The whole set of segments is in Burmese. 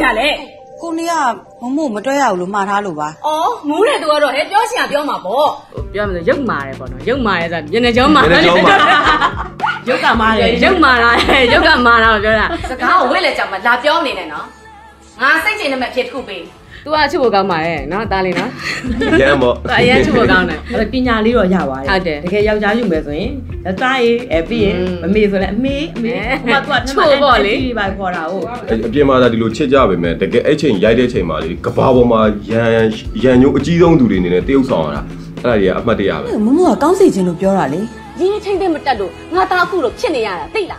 နေတာလေကိုနေကမမတွဲရဘူးလို့မှားထားလို့ပါအော်မူးတယ်သူကတော့ဟဲ့ပြောချင်တာပြောမှာပေါ့ပြောမယ်ဆိုရုပ်မာတယ်ပေါ့နော်ရုပ်မာတယ်ဆိုတာမျက်နှာကြောမာတယ်ရုပ်ကမာတယ်ရုပ်မာတာရုပ်ကမာတာပြောတာစကားကိုဝိတ်လဲကြောင်မလာပြောနေနဲ့နော်ငါစိတ်ချင်တဲ့မဲ့ဖြစ်တစ်ခုပေးသူကချစ်ဖို့ကောင်းပါရဲ့နော်တားလေးနော်ရမ်းပေါ့အရင်ချစ်ဖို့ကောင်းတယ်အဲ့ပညာလေးတော့ရပါတယ်ဟုတ်တယ်တကယ်ယောက်ျားယူမယ်ဆိုရင်သားရေးပြီးရင်မမေဆိုလည်းအမေဟိုမှာသူကချို့ပေါ့လေဒီပါခေါ်တာဟုတ်အပြင်မှာဒီလိုချစ်ကြပါမယ်တကယ်အဲ့ချိန်ရိုက်တဲ့ချိန်မှာလေကဘာပေါ်မှာရန်ညိုးအကြီးဆုံးသူတွေနေနဲ့တရုပ်ဆောင်ရတာအဲ့ဒါကြီးကအမှတ်တရပဲမမကကောင်းစီခြင်းလို့ပြောတာလေရင်းချင်းသိမတက်လို့ငါသားအခုလို့ဖြစ်နေရတာသိလား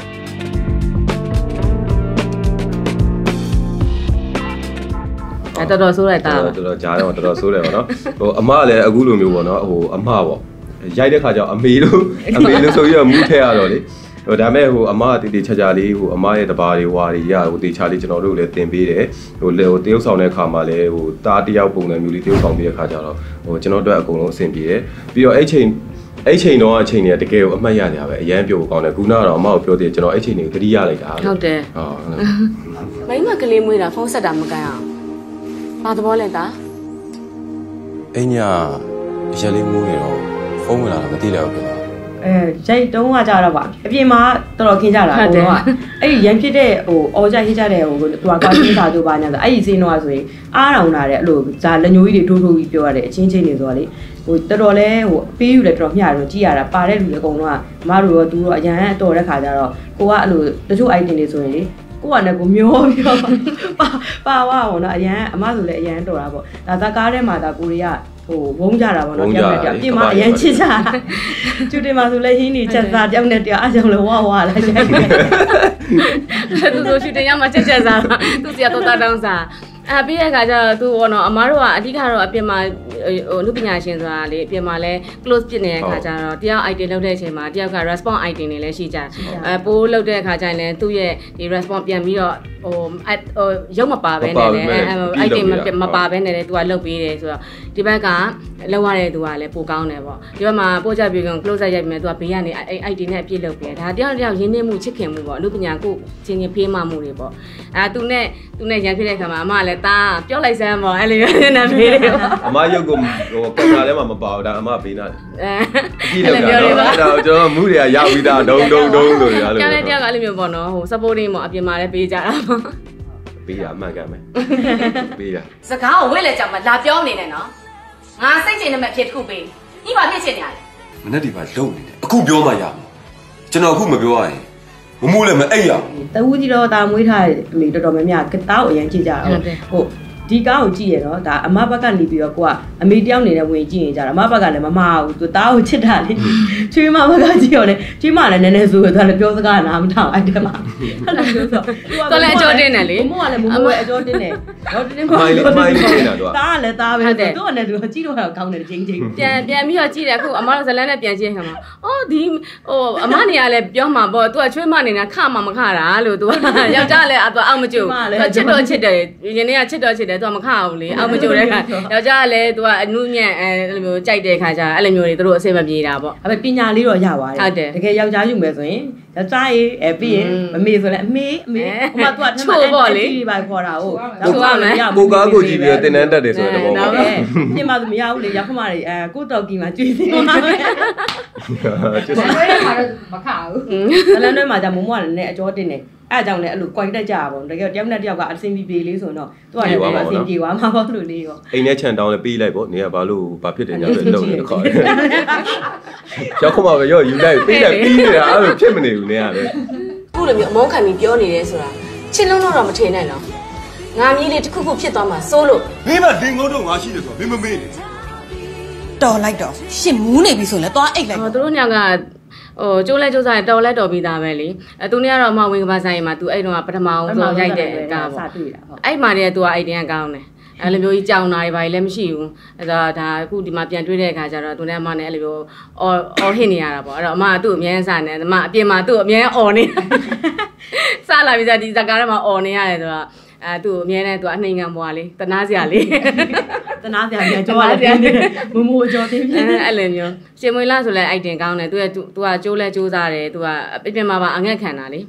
တော်တော်ဆိုးလိုက်တာတော်တော်ကြားတော့တော်တော်ဆိုးတယ်ပေါ့နော်ဟိုအမလည်းအခုလိုမျိုးပေါ့နော်ဟိုအမပေါ့ရိုက်တဲ့ခါကျတော့အမေလို့ဆိုပြီးတော့မူးထဲရတော့လေဟိုဒါမဲ့ဟိုအမကတေးချာချာလေးဟိုအမရဲ့တဘာတွေဝါတွေရဟိုတေးချာလေးကျွန်တော်တို့လည်းတင်ပေးတယ်ဟိုတရုပ်ဆောင်တဲ့ခါမှာလည်းဟိုတားတယောက်ပုံစံမျိုးလေးတရုပ်ဆောင်ပေးတဲ့ခါကျတော့ဟိုကျွန်တော်တို့အကုန်လုံးအဆင်ပြေတယ်ပြီးတော့အဲ့ချိန်တော့အချိန်တွေကတကယ်ကိုအမှတ်ရကြပဲအရန်ပြုတ်ကောင်းတယ်ခုနကတော့အမကိုပြောသေးတယ်ကျွန်တော်အဲ့ချိန်တွေကိုသတိရလိုက်တာဟုတ်တယ်မိမကလေးမွေးတာဖုန်းဆက်တာမကန်အောင်ဘာသဘောလဲတာအိညာရက်လေးမူးနေတော့ဖုန်းဝင်လာတာမသိလိုက်ဘူးခင်ဗျရိုက်တုံးကကြတော့ပါအပြင်မှာတော်တော်ခင်းကြတာဟိုကအဲ့ဒီရန်ဖြစ်တဲ့ဟိုအော်ကြဟိကြတဲ့ဟိုသူကကွာရှင်းစာတို့ပါညာဆိုအဲ့ဒီစင်းတော့ဆိုရင်အားတောင်လာတဲ့အဲ့လိုဇာလက်ညိုးကြီးတွေထိုးပြီးပြောရတဲ့အချင်းချင်းတွေဆိုတော့လေဟိုတော်တော်လဲဟိုပေးယူလဲတော်တော်မျှတော့ကြည်ရတာပါတဲ့လူတွေအကုန်လုံးကမတို့ရောသူတို့အရန်တော်တဲ့ခါကျတော့ကိုကအဲ့လိုတချို့ item တွေဆိုရင်လေကိုကလည်းကိုမျောပြောပါဝါပေါ့နော်အရန်အမဆိုလည်းအရန်တော်တာပေါ့ဒါကားထဲမှာဒါကိုရီးယားဟိုဝုန်းကြတာပေါ့နော်ပြောင်းနေတယ်ပြင်မှာအရန်ချစ်ကြတာကျူတင်မှာဆိုလည်းဟင်းနေချက်စားပြောင်းနေတယ်အားကြောင့်လည်းဝါလာရိုက်တယ်သူတို့ရှူတင်ရမှာချက်စားသူစီကတော့တောင်းစားပြီးတဲ့အခါကျတော့သူပေါ့နော်အမားတို့ကအဓိကတော့အပြင်မှာဟိုလူပညာရှင်ဆိုတာလေအပြင်မှာလဲ close ဖြစ်နေတဲ့အခါကျတော့တယောက် item လုပ်တဲ့အချိန်မှာတယောက်က response item တွေလည်းရှိကြတယ်ပိုးလုပ်တဲ့အခါကျရင်လည်းသူ့ရဲ့ဒီ response ပြန်ပြီးတော့ဟိုရုပ်မပါဘဲနဲ့လည်း item မပါဘဲနဲ့လည်းသူကလုပ်ပေးတယ်ဆိုတော့ဒီဘက်ကလောက်ရတဲ့သူကလည်းပိုကောင်းတယ်ပေါ့ဒီဘက်မှာပို့ချပြေက close ရိုက်ပြီးမှသူကဘေးကနေitem နဲ့အပြည့်လုပ်ပေးတယ်ဒါတယောက်ရင်းနှီးမှုချစ်ခင်မှုပေါ့လူပညာကိုချင်းချင်းဖေးမှမှုတွေပေါ့သူနဲ့ရန်ဖြစ်တဲ့အခါမှာအမလည်းတားပြောလိုက်စမ်းပေါ့အဲ့လိုမျိုးနာမည်တွေပေါ့အမရုပ်ကိုဟိုကင်မရာထဲမှာမပါဘူးဒါအမပေးနာတယ်အကြည့်လောက်တာတော့ကျွန်တော်မူးတွေကရောက်ပြီးသားဒုံဆိုရအဲ့လိုကျန်တဲ့တယောက်ကအဲ့လိုမျိုးပေါ့နော်ဟို supporting ပေါ့အပြင်မှာလည်းပေးကြတာပေါ့ပေးရအမှန်ကန်မယ်ပေးရစကားကိုဝိတ်လဲကြောင်မလာပြောနေနဲ့နော်ငါစိတ်ချင်တဲ့မဲ့ဖြစ်တစ်ခုပေးဒီပါဖြစ်ချင်နေရတယ်မနေ့ဒီပါလုံနေတယ်အခုပြောမှရမှာကျွန်တော်အခုမပြောရရင်မမိုးလည်းမအိပ်ရဘူးတဝူးကြီးတော့ဒါမွေးထားတဲ့အမေတော်တော်များများကတားကိုအရင်ကြည့်ကြတာဟိုဒီကားကိုကြည့်ရတော့ဒါအမဘက်ကနေပြီးတော့ကိုကအမေတယောက်နေတဲ့ဝင်ကြည့်နေကြတာအမဘက်ကလည်းမမဘူးသူတားကိုချစ်တာလေချွေးမဘက်ကကြည့်ရောလေချွေးမလည်းနည်းနည်းဆိုတော့လည်းပြောစကားနားမထောင်အဲ့တမှာအဲ့လိုပြောဆိုသူလည်းအကျော်တင်းတယ်လေမမိုးကလည်းမမိုးရဲ့အကျော်တင်းတယ်တော့တင်းမိုင်းနေတာတော့တားလည်းတားပဲသူကလည်းသူကြည့်တော့ကောင်းတယ်ချင်းချင်းပြန်ပြီးတော့ကြည့်တယ်အခုအမတို့ဇလန်းနဲ့ပြန်ကြည့်ခါမှာအော်ဒီဟိုအမနေရလဲပြောမှာပေါ့သူကချွေးမနေတာခမှမခတာလို့သူကယောက်ျားလည်းသူအောက်မကျူသူချစ်တော့ချစ်တယ်ရင်းနေကချစ်တော့ချစ်တယ်သူကမခဘူးလေအောက်မကျိုးတဲ့ခါယောက်ျားကလည်းသူကအနုညံ့အဲ့လိုမျိုးကြိုက်တဲ့ခါကျအဲ့လိုမျိုးတွေသူတို့အဆင်မပြေတာပေါ့အဲ့ပညာလေးတော့ရပါတယ်တကယ်ယောက်ျားယူမယ်ဆိုရင်သားရေးပြီးရင်မမေဆိုလည်းအမေဟိုမှာသူကချို့ပေါ့လေဒီပါခေါ်တာဟုတ်ကိုကားကိုကြည့်ပြီးတော့တင်တန်းတက်တယ်ဆိုတော့တော့ပြင်မှာမရဘူးလေရောက်ခမတွေကိုတော်ကီမှာကျွေးသေးပါမယ်ကျန်တဲ့မှာတော့မခဘူးဇလန်တွေမှာじゃမုံမကလည်းအကျော်တင်တယ်အဲ့အကြောင်းလည်းအဲ့လိုကြွိုက်တတ်ကြပါဘောတကယ်တယောက်နဲ့တယောက်ကအဆင်ပြေလေးဆိုတော့သူကလည်းအဆင်ပြေသွားမှာပေါ့လို့လေးရောအိမ်နဲ့ခြံတောင်းလည်းပေးလိုက်ပေါ့နေကဘာလို့ဘာဖြစ်တယ်ညာပဲလုံနေခေါ်ရောက်ခမပဲရောယူလိုက်ပေးလိုက်ပြီးနေတာအဲ့လိုဖြစ်မနေဘူးနေကပဲခုလိုမျိုးအမောင်းခံပြီးပြောနေတယ်ဆိုတာချစ်လုံးတော့မထင်နိုင်တော့ငါမြည်လေးတစ်ခုခုဖြစ်သွားမှာစိုးလို့မင်းမဒင်ငုံတော့ငါရှိတယ်ဆိုမင်းမမေ့နဲ့တော်လိုက်တော့ရှစ်မူးနေပြီဆိုရင်လည်းသွားအိတ်လိုက်သူတို့ညကဟိုကျိုးလဲကျိုးစားရင်တော်လဲတော်ပြီးသားပဲလေသူနေကတော့အမဝင်ကဘာဆိုင်မှာသူအဲ့တော့ပထမအောင်ဆိုရိုက်တဲ့ကားပေါ့အဲ့မှာတည်းကသူကအိတ်တင်ကကောင်းတယ်အဲ့လိုမျိုးကြီးကြောင်တာတွေဘာလည်းမရှိဘူးအဲ့တော့ဒါအခုဒီမှာပြန်တွေ့တဲ့အခါကျတော့သူနဲ့အမနဲ့အဲ့လိုမျိုးအော်ဟစ်နေရတာပေါ့အဲ့တော့အမကသူ့အမြဲစားနေတယ်အမအပြင်မှာသူ့အမြဲအော်နေစားလာပြီးစားဒီဇကားထဲမှာအော်နေရတယ်ဆိုတော့သူ့အမြဲတမ်းသူအနှိမ်ခံပွားလေးတနာစရာလေးတနာစရာပြန်ကြောရတယ်မမိုးကြောတင်းပြန်အဲ့လိုမျိုးရှင်မွေလာဆိုလဲအိုက်တင်ကောင်းတယ်သူကကျိုးလဲကျိုးစားတယ်သူကပြပြမှာပါအငက်ခံတာလေ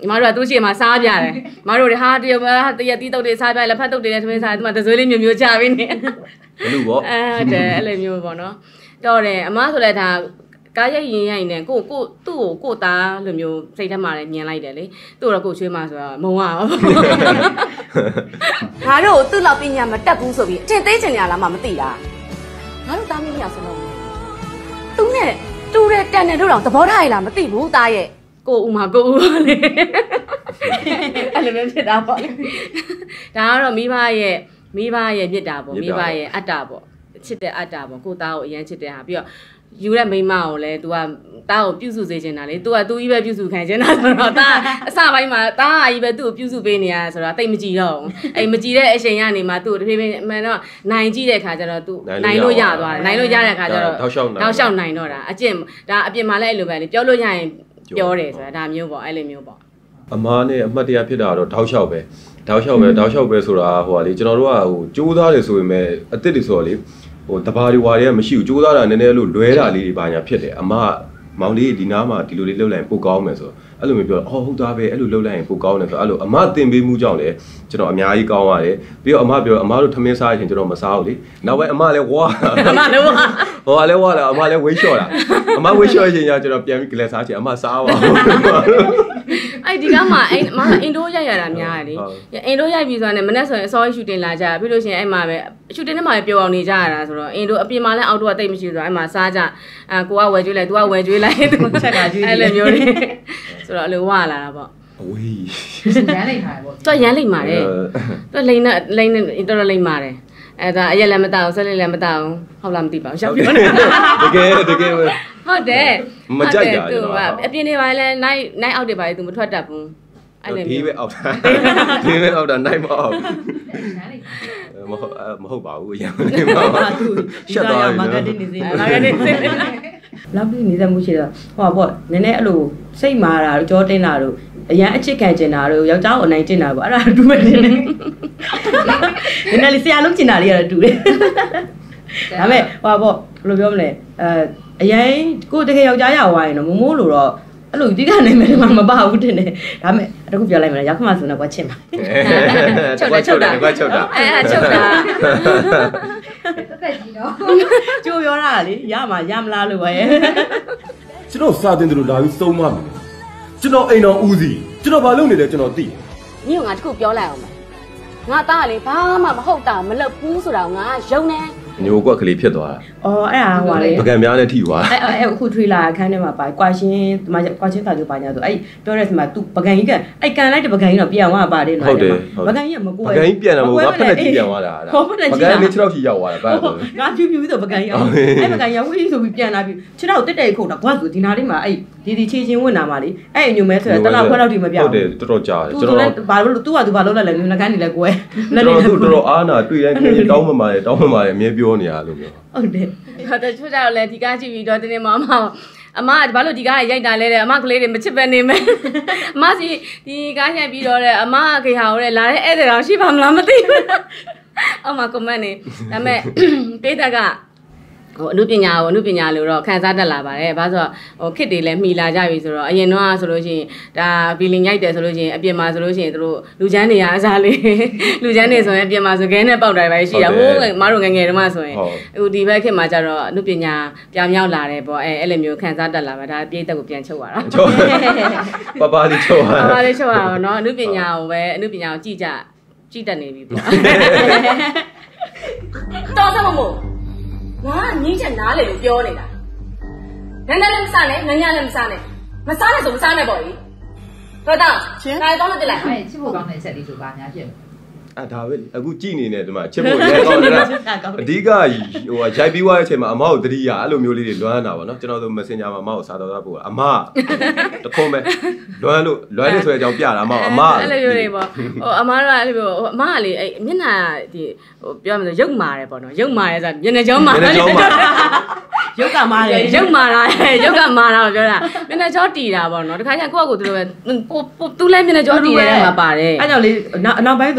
ညီမတို့ကသူ့ရှေ့မှာစားပြတယ်ညီမတို့တွေဟာတရတီးတုတ်တွေစားပြလက်ဖက်တုတ်တွေနဲ့သမင်းစားဒီမှာတစွေးလေးမျိုးချပြီးနေဘလူပေါ့ဟုတ်တယ်အဲ့လိုမျိုးပေါ့နော်တော့တယ်အမဆိုလဲဒါကားရိုက်ရင်နဲ့ကိုသူ့ကိုသားလိုမျိုးစိတ်ထဲမှာလည်းမြင်လိုက်တယ်လေသူ့တော့ကိုချွေးမဆိုတော့မုံအောင်ငါတို့သူ့လောက်ပညာမတက်ဘူးဆိုပြီးအထင်သေးချင်ရလားမသိတာငါတို့သားမင်းမြောက်စလုံးသူနဲ့တူတဲ့တန်တယ်တို့တော့သဘောထားရလားမသိဘူးသားရဲ့ကိုဦးလေအဲ့လိုမျိုးဖြစ်တာပေါ့ဒါကတော့မိဘရဲ့မြစ်တာပေါ့မိဘရဲ့အတ္တပေါ့ချစ်တဲ့အတ္တပေါ့ကိုသားကိုအရန်ချစ်တဲ့ဟာပြီးတော့ယူတဲ့မိမကိုလည်း तू ကတားကိုပြုစုစေချင်တာလေ तू ကသူကြီးပဲပြုစုခံချင်တာဆိုတော့တားအစပိုင်းမှာတားကြီးပဲသူ့ကိုပြုစုပေးနေရဆိုတော့တိတ်မကြည့်တော့အဲ့မကြည့်တဲ့အချိန်ကနေမှသူ့ကိုတဖြည်းဖြည်းမှန်တော့နိုင်ကြည့်တဲ့ခါကျတော့ तू နိုင်လို့ရသွားတယ်နိုင်လို့ရတဲ့ခါကျတော့တောက်လျှောက်နိုင်တော့တာအကျင့်ဒါအပြင်မှာလည်းအဲ့လိုပဲလေပြောလို့ရရင်ပြောတယ်ဆိုတာဒါမျိုးပေါ့အဲ့လိုမျိုးပေါ့အမားနဲ့အမှတ်တရဖြစ်တာတော့တောက်လျှောက်ပဲဆိုတာဟိုလေကျွန်တော်တို့ကဟိုကြိုးစားတယ်ဆိုပေမဲ့အစ်စ်တွေဆိုတော့လေဟိုတဘာတွေဝါတွေကမရှိဘူးကြိုးစားတာနည်းနည်းလို့လွဲတာလေးတွေပါညာဖြစ်တယ်အမမောင်လေးဒီနားမှာဒီလိုလေးလှုပ်လိုက်ရင်ပိုကောင်းမယ်ဆိုတော့အဲ့လိုမျိုးပြောတော့ဟုတ်သားပဲအဲ့လိုလှုပ်လိုက်ရင်ပိုကောင်းတယ်ဆိုတော့အဲ့လိုအမတင်ပေးမှုကြောင့်လည်းကျွန်တော်အများကြီးကောင်းရတယ်ပြီးတော့အမပြောအမတို့ထမင်းစားရင်ကျွန်တော်မစားဘူးလေနောက်ပိုင်းအမလည်းဝါအမလည်းဝါဟိုလည်းဝါလာအမလည်းဝိတ်လျှော့တာအမဝိတ်လျှော့ရင်ကျွန်တော်ပြန်ပြီးဂလက်စားချင်အမစားပါအဲ့ဒီကမှအဲ့မအင်ဒိုရိုက်ရတာများတယ်လေအင်ဒိုရိုက်ပြီးဆိုတာနဲ့မနေ့ဆိုရင်အစောကြီးရှူတင်လာကြပြီးလို့ရှိရင်အဲ့မှာပဲရှူတင်ထဲမှာပဲပျော်အောင်နေကြရတာဆိုတော့အင်ဒိုအပြင်မှာလည်းအောက်တော့တိတ်မရှိဆိုတော့အဲ့မှာစားကြကိုကဝယ်ကျွေးလိုက်သူကဝယ်ကျွေးလိုက်သူချက်ကကျွေးအဲ့လိုမျိုးတွေဆိုတော့အလိုဝါလာတာပေါ့အဝေးရမ်းလိုက်ပါပေါ့သူရမ်းလိုက်ပါတယ်သူလိမ့်နဲ့တော်တော်လိမ့်ပါတယ်အဲ့ဒါအရက်လည်းမတောက်ဆက်လေးလည်းမတောက်ဟုတ်လားမသိပါဘူးရှောက်ပြောနေတကယ်ပဲဟုတ်တယ်မကြိုက်တာသူကအပြင်နေပါလေနိုင်အောက်တွေပါလေသူမထွက်တတ်ဘူးအဲ့လိုမျိုးဒီပဲအောက်တာနိုင်မအောင်မဟုတ်ပါဘူးအရင်နေပါရှက်သွားပြီမာကတ်တင်နေစေလောက်ပြီးနေသမှုရှိတော့ဟောပေါ့နည်းနည်းအဲ့လိုစိတ်မာတာကြောတင်းတာတို့အရန်အချစ်ခံကျင်တာတို့ယောက်ျားကိုအနိုင်ကျင်တာပေါ့အဲ့ဒါတူမယ်နေနည်းလေးဆရာလုံးကျင်တာလေးကတော့တူတယ်ဒါပေမဲ့ဟောပေါ့ဘယ်လိုပြောမလဲအရင်ကိုတကယ်ယောက်ျားရဝိုင်းတော့မိုးလို့တော့အဲ့လိုဒီကနိုင်မယ်မပါဘူးတင်တယ်ဒါပေမဲ့တခုပြောလိုက်မယ်ရောက်ခမဆိုတော့ကွာချစ်မှာချုပ်တာကွာချုပ်တာချုပ်တာတက်ကြီးတော့ကြိုးပြောတာလေရမှာရမလားလို့ပဲကျွန်တော်စာတင်တယ်လို့လာပြီးသုံးမမယ်ကျွန်တော်အိမ်တော်ဦးစီးကျွန်တော်ဘာလုပ်နေလဲကျွန်တော်သိညငါတခုပြောလိုက်အောင်မယ်ငါသားလေဘာမှမဟုတ်တာမလုပ်ဘူးဆိုတော့ငါယုံနေညိုကွက်ကလေးဖြစ်သွားတာအော်အဲ့ဒါဟိုလေပကံများနဲ့ထိသွားအဲ့အခုထရီလာအခန်းထဲမှာပါကွာရှင်းဒီမှာကွာရှင်းတာတို့ပါညာဆိုအဲ့ပြောတဲ့ဒီမှာ तू ပကံကြီးကအဲ့ကန်လိုက်တဲ့ပကံကြီးတော့ပြန်သွားပါတယ်နော်ပကံကြီးကမကိုယ်ပကံကြီးပြန်တယ်မဟုတ်ငါဖက်လက်ကြီးပြန်သွားတာပကံလေး6ချီရောက်သွားတာဘာလို့ငါဖြူဖြူဆိုပကံကြီးအဲ့ပကံကြီးဝေးဆိုပြီးပြန်လာပြီး6တက်ခုတ်တာကွာဆိုဒီနာလေးမှာအဲ့ဒီချေချင်းဝင်လာမှာလေအဲ့အညိုမဲဆိုရတလားခွက်တော့ဒီမပြောင်းဟုတ်တယ်တော်တော်ကြားတယ်ကျွန်တော်ဘာလို့ तू က तू ဘာလို့လဲမျိုးနှကန်းနေလဲကွယ်လက်နေတော်တော်အားနာတွေ့တိုင်းတောင်းမှမှာအမြဲပြောနေရလို့ပြောဟုတ်တယ်ဟုတ်တယ်ချိုးကြတော့လေဒီကားကြည့်ပြီးတော့တင်းတင်းမမအမဘာလို့ဒီကားရိုက်တာလဲတဲ့အမကလေးတွေမချစ်ပဲနေမယ်အမစီဒီကားရိုက်ပြီးတော့တဲ့အမခေဟာကိုလေလာတဲ့ဧည့်သည်တော်ရှိပါမလားမသိဘူးအမကွန်မန့်နေဒါပေမဲ့ပေးတက်ကဟိုအမှုပညာလို့တော့ခံစားတတ်လာပါတယ်။ဘာလို့ဆိုတော့ဟိုခစ်တွေလည်းမှီလာကြပြီဆိုတော့အရင်တော့ဆိုလို့ရှိရင်ဒါဘီလင်ရိုက်တယ်ဆိုလို့ရှိရင်အပြင်မှာဆိုလို့ရှိရင်တို့လူချမ်းတွေအားစားလေးလူချမ်းတွေဆိုရင်အပြင်မှာဆိုခဲနဲ့ပေါက်တယ်ပဲရှိတာဟိုမတို့ငငယ်တုန်းကဆိုရင်ဟိုဒီဘက်ခစ်မှာကျတော့အမှုပညာပြောင်းမြောက်လာတယ်ပေါ့အဲ့လိုမျိုးခံစားတတ်လာပါဒါပြည့်တက်ကိုပြန်ချုပ်ရတာပပလေးချုပ်ရပါတော့เนาะအမှုပညာကိုကြည့်တတ်နေပြီပေါ့တော်စမမို့ငါကငင်းချက်နားလေလို့ပြောနေတာနန်းလည်းမစားနဲ့ငန်းလည်းမစားနဲ့မစားနဲ့ဆိုမစားနဲ့ပေါ့လေတော်တော့နိုင်တော့မတက်လိုက်ချစ်ဖို့ကောင်းတဲ့ချက်လေးဆိုပါများဖြစ်ဒါပဲအခုကြည်နေတယ်ဒီမှာချစ်ဖို့ရဲကောင်းတယ်အဓိကဟိုရိုက်ပြီးွားတဲ့အချိန်မှာအမကိုတတိယအဲ့လိုမျိုးလေးတွေလွမ်းတာပေါ့နော်ကျွန်တော်တို့ Messenger မှာအမကိုစာတော်သားပို့တာအမတခုံးပဲလွမ်းနေဆိုတဲ့အကြောင်းပြတာအမအဲ့လိုမျိုးတွေပေါ့ဟိုအမတို့ကအဲ့လိုမျိုးအမကလေအဲ့မျက်နှာဒီဟိုပြောမှဆိုရုပ်မာတယ်ပေါ့နော်ရုပ်မာရဲဆိုမျက်နှာကြောမာရုပ်ကမာတယ်ရုပ်မာတာရုပ်ကမာတာပြောတာမျက်နှာကြောတီတာပေါ့နော်တခါကျကိုယ့်အကူသူလိုပဲသူလည်းမျက်နှာကြောတီတယ်မှာပါတယ်အဲ့ကြောင့်လေနောက်ပိုင်းဆိုကိုယ့်အကူ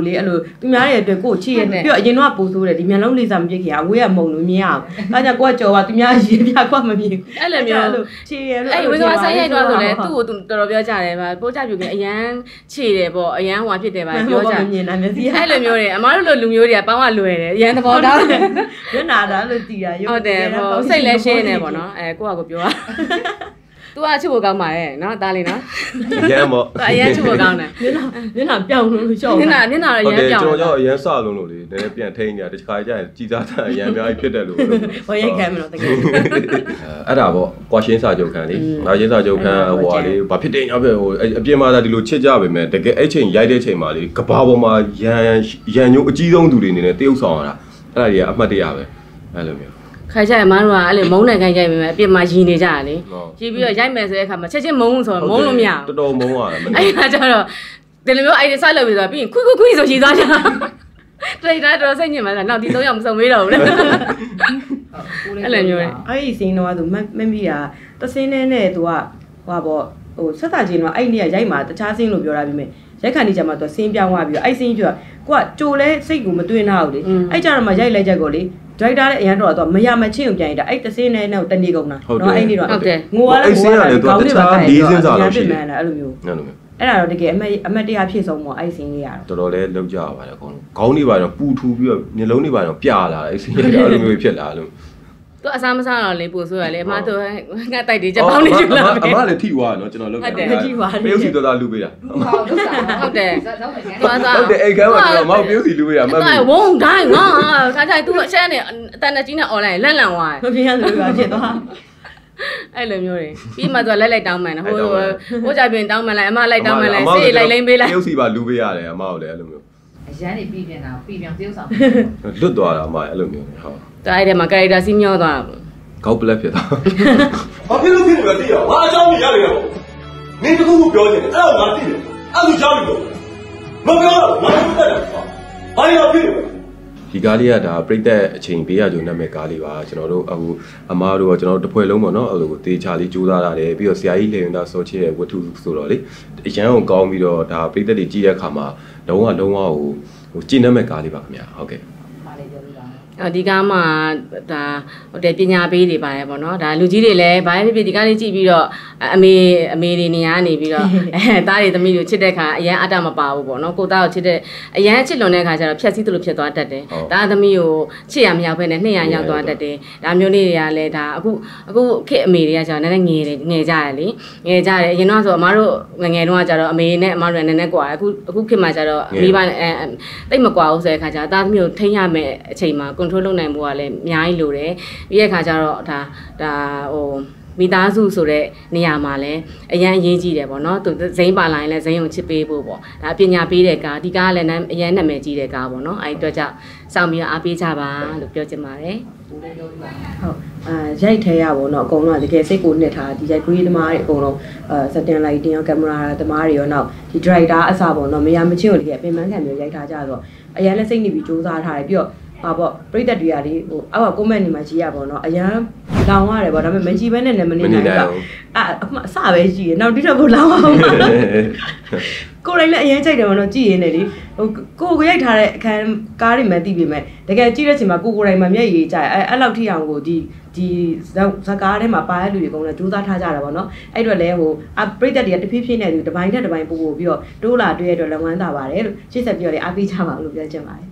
ဘူးလေအဲ့လိုသူများရဲ့အတွက်ကိုချစ်ရပြီးတော့အရင်တော့ပို့ဆိုးတယ်ဒီမျက်လုံးလေးစားမပြစ်ခင်အဝေးကမုံလို့မြင်အောင်ဒါကြောင့်ကိုကကြော်ပါသူများရေးပြကွာမမြင်အဲ့လိုမျိုးချစ်ရလို့အဲ့ဝေသွားဆိုင်ရိုက်တော့ဆိုလဲသူ့ကိုသူတော်တော်ပြောကြတယ်ဗျပိုးကြပြူကအရန်ချေတယ်ပေါ့အရန်ဟွာဖြစ်တယ်ဗျပြောကြမြင်တာမျက်စိအဲ့လိုမျိုးတွေအမားတို့လိုလူမျိုးတွေကပေါင်းကလွယ်တယ်အရန်သဘောတောင်းတယ်မျက်နာတာလို့တည်တာဟုတ်တယ်ဟိုစိတ်လည်းရှင်းနေပေါ့နော်ကိုကပြောသူကချစ်ဖို့ကောင်းပါရဲ့နော်သားလေးနော်ရမ်းပေါ့အရန်ချစ်ဖို့ကောင်းတယ်မျက်နှာပြောင်းလို့ရှော့မျက်နှာတော့ရမ်းပြောင်းကျွန်တော်ကြောက်အရန်စလုံးလို့လေနည်းနည်းပြန်ထိန်းနေတာတခါကျရင်ကြည်စားတာအရန်အများကြီးဖြစ်တယ်လို့ဟောရိတ်ခံမလို့တကယ်အဲ့ဒါပေါ့ကွာရှင်းစာချုပ်ခံလေနောက်ရှင်းစာချုပ်ခံဟိုဟာလေဘာဖြစ်တယ်ညောက်ပဲဟိုအပြင်မှာသာဒီလိုချစ်ကြပါမယ်တကယ်အဲ့ချိန်ရိုက်တဲ့ချိန်မှာလေကဘာပေါ်မှာရန်ညိုအကြီးဆုံးသူတွေအနေနဲ့တရုပ်ဆောင်ရတာအဲ့ဒါကြီးကအမှတ်တရပဲအဲ့လိုမျိုးခိုင်ကြရမတို့ကအဲ့လိုမုန်းနိုင်ခိုင်ကြပြီမဲ့အပြစ်မှာရည်နေကြတာလေရည်ပြီးတော့ရိုက်မယ်ဆိုတဲ့အခါမှာချက်ချင်းမုန်းဆိုတော့မုန်းလို့မရဘူးတော်တော်မုန်းရတယ်အဲ့ဒါကျတော့ဒီလိုမျိုးအဲ့ဒီဆက်လုပ်ပြီးဆိုတော့ပြီးရင်ခွိဆိုရည်သွားကြတိတ်တာတော်စိတ်ညစ်မှလားနောက်ဒီ3ယောက်မစုံမေးတော့ဘူးလေအဲ့လိုမျိုးလေအဲ့ဒီစင်းတော့သူမမိတာတစင်းနဲ့သူကဟိုပေါ့ဟိုဆက်တာချင်းတော့အဲ့နေ့ရိုက်မှာတခြားစင်းလို့ပြောတာပြီးမဲ့ရိုက်ခါနေကြမှာသူစင်းပြောင်းသွားပြီးတော့အဲ့စင်းကျော်ကိုကကြိုလဲစိတ်ကိုမတွင်းတော့ဘူးလေအဲ့ကြတော့မှရိုက်လိုက်ချက်ကိုလေဒရိုက်တာလည်းအရင်တော့မရမချင်းကိုပြန်ရတာအဲ့တစင်းနဲ့တော့တနေ့ကုန်တာနော်အဲ့နေ့တော့ဟုတ်တယ်ငိုရလဲငိုရတယ်ကောင်းနေပါအဲ့လေးစင်းစားလို့ရှိတယ်အဲ့လိုမျိုးအဲ့ဒါတော့တကယ်အမတ်တရားဖြစ်ဆုံးပေါ့အဲ့စင်းလေးရတော့တော်တော်လေးလောက်ကြပါပါတယ်ခေါင်းခေါင်းနေပါတော့ပူထူပြီးတော့မျက်လုံးနေပါတော့ပြလာအဲ့စင်းလေးအဲ့လိုမျိုးဖြစ်လာလို့သူအစားမစားတော့လေပို့ဆိုရလေအမသူငါတိုက်တယ်ချက်ပေါင်းနေယူလာအမလည်းထိသွားနော်ကျွန်တော်လုပ်တယ်ထိသွားပြုတ်စီတော်လူပေးတာဟုတ်တယ်ဟုတ်တယ်အိတ်ကမ်းမှာကျွန်တော်မောက်ပြုတ်စီလူပေးတာမှတ်ပြီဝုန်းတိုင်းငါခါကြိုက်သူအချက်နဲ့အတန်တကြီးနဲ့ online လန့်လန့်သွားမပြင်းရလို့ပါဖြစ်သွားအဲ့လိုမျိုးတွေပြီးမှသူလိုက်တောင်းမှန်တယ်ဟိုကြပြင်တောင်းမှန်လိုက်အမလိုက်တောင်းမှန်လိုက်စေးလိုက်လိမ့်ပေးလိုက်ပြုတ်စီပါလူပေးရတယ်အမကိုလည်းအဲ့လိုမျိုးအရန်နေပြီးပြန်တာပြီးပြန်ပြုတ်ဆောင်လွတ်သွားတာအမအဲ့လိုမျိုးဟုတ်ဒါအဲ့ဒီမှာ character စီးမျောသွားတာကောက်ပလက်ဖြစ်သွားဘာဖြစ်လို့ဖြစ်နေလဲသိရဘာအကြောင်းကြီးရတယ်ပေါ့မင်းတခုခုပြောနေတယ်အဲ့တော့ငါသိတယ်အဲ့လိုကြားလို့မပြောတော့ငါတို့တက်တယ်ဘာလို့ဖြစ်နေလဲဒီကားလေးကဒါပြိတ္တအချိန်ပေးရကြုံနာမဲ့ကားလေးပါကျွန်တော်တို့အခုအမားတို့ကကျွန်တော်တို့တစ်ဖွဲ့လုံးပေါ့နော်အဲ့လိုတေချာလေးကြိုးစားရတယ်ပြီးတော့ဆရာကြီးလေရင်သားစောချစ်ရဲ့ဝတ္ထုဆိုတော့လေအရန်ကိုကောင်းပြီးတော့ဒါပြိတ္တတွေကြည့်တဲ့အခါမှာလုံးဝဟိုကြည်နေမဲ့ကားလေးပါခင်ဗျာဟုတ်ကဲ့ဒီကားမှာဒါဟိုတဲ့ပညာပေးတွေပါတယ်ပေါ့နော်ဒါလူကြီးတွေလည်းဘာဖြစ်ဖြစ်ဒီကားလေးကြည့်ပြီးတော့အမေတွေနေရာနေပြီးတော့သားတွေသမီးတွေချစ်တဲ့ခါအရန်အတမပါဘူးပေါ့နော်ကိုသားကိုချစ်တဲ့အရန်ချစ်လွန်တဲ့ခါကျတော့ဖြက်စီးသလိုဖြစ်သွားတတ်တယ်သားသမီးကိုချစ်ရမရောက်ဖဲနဲ့200ရောက်သွားတတ်တယ်ဒါမျိုးလေးတွေကလည်းဒါအခုခေတ်အမေတွေကကျတော့နည်းနည်းငယ်ကြတယ်လေငယ်ကြတယ်အရင်တော့ဆိုအမားတို့ငယ်တုန်းကကျတော့အမေနဲ့အမားတို့ကနည်းနည်းကွာအခုခေတ်မှာကျတော့မိဘတိတ်မကွာဘူးဆိုတဲ့ခါကျတော့သားသမီးကိုထိန်းရမယ်အချိန်မှာcontrol လုပ်နိုင်ဖို့ကလည်းအများကြီးလိုတယ်ပြီးတဲ့အခါကျတော့ဒါဟိုမိသားစုဆိုတဲ့နေရာမှာလည်းအရန်အရေးကြီးတယ်ပေါ့နော်သူဇိမ်းပါလာရင်လည်းဇိမ်းကိုချစ်ပေးဖို့ပေါ့ဒါပညာပေးတဲ့ကားဒီကားကလည်းအရန်နာမည်ကြီးတဲ့ကားပေါ့နော်အဲဒီအတွက်ကြောင့်စောင့်ပြီးအားပေးကြပါလို့ပြောချင်ပါတယ်ဟုတ်ရိုက်ထဲရပါတော့အကုန်လုံးတကယ်စိတ်ကိုနှစ်ထားဒီရိုက် green သမားတွေအကုန်လုံးစတင်လိုက်တင်ရောကင်မရာသမားတွေရောနောက်ဒီ director အစားပေါ့နော်မရမချင်းကိုတကယ်ပြင်ပန်းခံမျိုးရိုက်ထားကြတော့အရန်လည်းစိတ်နေပြီးစူးစမ်းထားတယ်ပြီးတော့ဟာပေါ့ပြိတ္တတွေကလေဟိုအောက်က comment တွေမှာကြည့်ရပါတော့အရန်လောင်ရတယ်ပေါ့ဒါပေမဲ့မကြည့်ဘဲနဲ့လည်းမနေနိုင်ဘူးအစပဲကြည့်ရနောက်တိတော့ကိုလောင်အောင်ကိုယ်လည်းအရင်ကြိုက်တယ်ပေါ့နော်ကြည့်ရင်းနဲ့လေဟိုကိုရိုက်ထားတဲ့အခန်းကားတွေမှသိပြီမဲ့တကယ်ကြည့်တဲ့ချိန်မှာကိုယ်တိုင်မှမျက်ရည်ကျအဲ့လောက်ထိအောင်ကိုဒီဇကားထဲမှာပါတဲ့လူတွေကုန်လည်းကြိုးစားထားကြတာပေါ့နော်အဲ့တော့လည်းဟိုပြိတ္တတွေကတဖြည်းဖြည်းနဲ့ဒီတစ်ပိုင်းနဲ့တစ်ပိုင်းပို့ပြီးတော့တိုးလာတွေ့ရတော့လက်ဝမ်းသာပါတယ်လို့ရှင်းဆက်ပြီးတော့လေအားပေးကြပါလို့ပြောချင်ပါတယ်